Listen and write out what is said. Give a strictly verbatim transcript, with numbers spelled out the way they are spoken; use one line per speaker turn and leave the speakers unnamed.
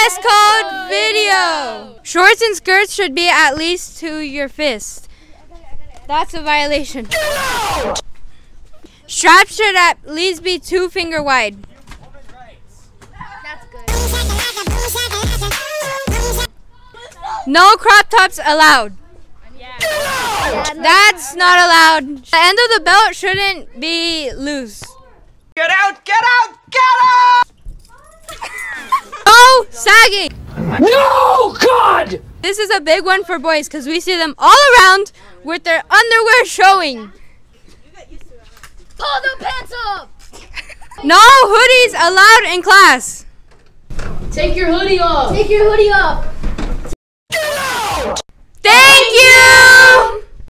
dress code video. Shorts and skirts should be at least to your fist. That's a violation. Straps should at least be two finger wide.
That's good.
No crop tops allowed.
Yeah,
That's not allowed. The end of the belt shouldn't be loose.
Get out! Get out! Get out!
No sagging.
No, God!
This is a big one for boys because we see them all around with their underwear showing.
Pull the pants up!
No hoodies allowed in class.
Take your hoodie off! Take your hoodie off!
Thank you!